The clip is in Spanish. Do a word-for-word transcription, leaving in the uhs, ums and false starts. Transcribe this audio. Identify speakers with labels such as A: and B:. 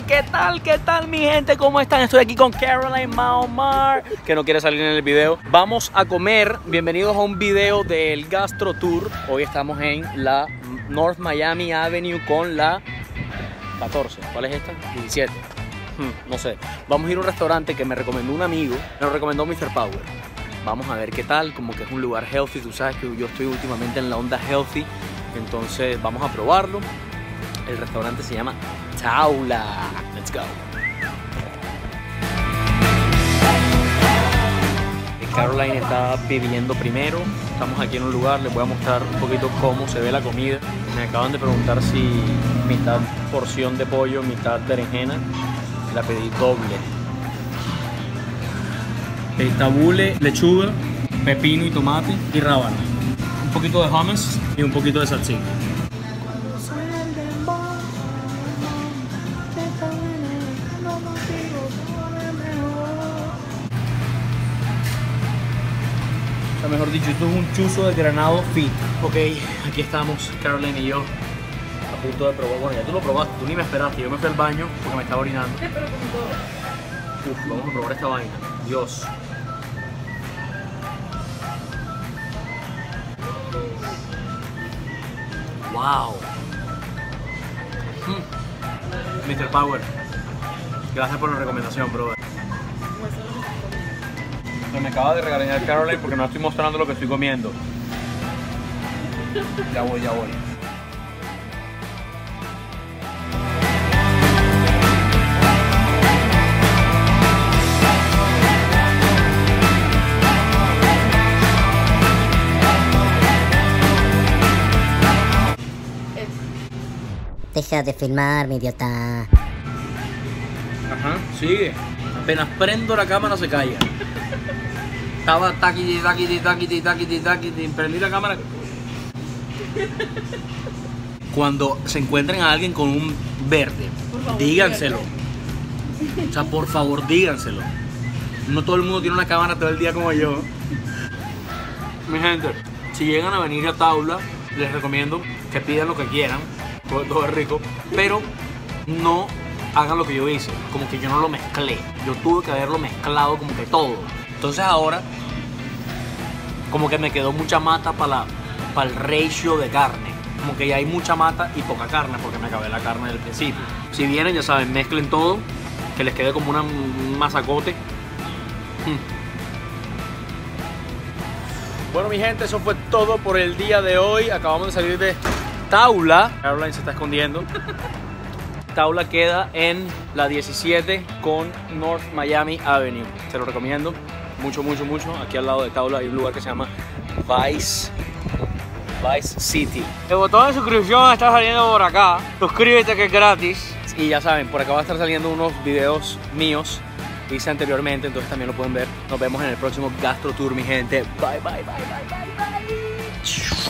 A: ¿Qué tal? ¿Qué tal mi gente? ¿Cómo están? Estoy aquí con Caroline Maomar, que no quiere salir en el video. Vamos a comer. Bienvenidos a un video del Gastro Tour. Hoy estamos en la North Miami Avenue con la catorce. ¿Cuál es esta? diecisiete. Hmm, no sé. Vamos a ir a un restaurante que me recomendó un amigo. Me lo recomendó mister Power. Vamos a ver qué tal. Como que es un lugar healthy. Tú sabes que yo estoy últimamente en la onda healthy. Entonces vamos a probarlo. El restaurante se llama Taula. Let's go. Caroline está pidiendo primero. Estamos aquí en un lugar. Les voy a mostrar un poquito cómo se ve la comida. Me acaban de preguntar si mitad porción de pollo, mitad berenjena. La pedí doble. El tabule, lechuga, pepino y tomate y rábano. Un poquito de hummus y un poquito de salsita. O sea, mejor dicho, esto es un chuzo de granado fit. Ok, aquí estamos, Caroline y yo, a punto de probar. Bueno, ya tú lo probaste, tú ni me esperaste. Yo me fui al baño porque me estaba orinando. Uf, vamos a probar esta vaina. Dios. Wow. Mm. mister Power, gracias por la recomendación, brother. Me acaba de regañar Caroline porque no estoy mostrando lo que estoy comiendo. Ya voy, ya voy.
B: Deja de filmar, mi idiota.
A: Ajá, sigue. Apenas prendo la cámara se calla. Estaba taquiti, taquiti, taquiti, taquiti, taquiti. Prendí la cámara. Cuando se encuentren a alguien con un verde, favor, díganselo. Díganlo. O sea, por favor, díganselo. No todo el mundo tiene una cámara todo el día como yo. Mi gente, si llegan a venir a Taula, les recomiendo que pidan lo que quieran. Todo, todo es rico, pero no hagan lo que yo hice, como que yo no lo mezclé. Yo tuve que haberlo mezclado como que todo. Entonces ahora como que me quedó mucha mata para la, para el ratio de carne. Como que ya hay mucha mata y poca carne porque me acabé la carne del principio. Si vienen, ya saben, mezclen todo, que les quede como una, un masacote. Hmm. Bueno mi gente, eso fue todo por el día de hoy. Acabamos de salir de Taula. Caroline se está escondiendo. Taula queda en la diecisiete con North Miami Avenue. Se lo recomiendo mucho, mucho, mucho. Aquí al lado de Taula hay un lugar que se llama Vice Vice City. El botón de suscripción está saliendo por acá. Suscríbete que es gratis. Y ya saben, por acá va a estar saliendo unos videos míos. Hice anteriormente, entonces también lo pueden ver. Nos vemos en el próximo Gastro Tour, mi gente. Bye, bye, bye, bye, bye, bye.